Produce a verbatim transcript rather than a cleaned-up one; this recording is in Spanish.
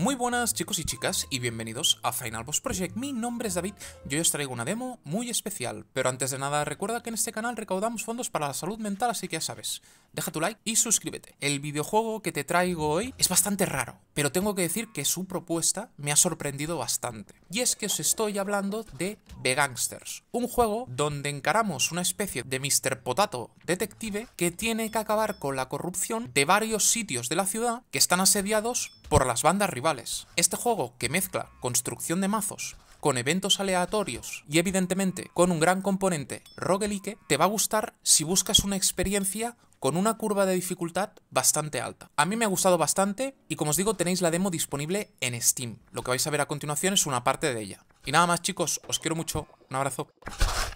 Muy buenas chicos y chicas y bienvenidos a Final Boss Project. Mi nombre es David y hoy os traigo una demo muy especial. Pero antes de nada recuerda que en este canal recaudamos fondos para la salud mental, así que ya sabes, deja tu like y suscríbete. El videojuego que te traigo hoy es bastante raro, pero tengo que decir que su propuesta me ha sorprendido bastante. Y es que os estoy hablando de The Gangsters, un juego donde encaramos una especie de míster Potato detective que tiene que acabar con la corrupción de varios sitios de la ciudad que están asediados por las bandas rivales. Este juego, que mezcla construcción de mazos con eventos aleatorios y evidentemente con un gran componente roguelike, te va a gustar si buscas una experiencia con una curva de dificultad bastante alta. A mí me ha gustado bastante y, como os digo, tenéis la demo disponible en Steam. Lo que vais a ver a continuación es una parte de ella. Y nada más chicos, os quiero mucho, un abrazo.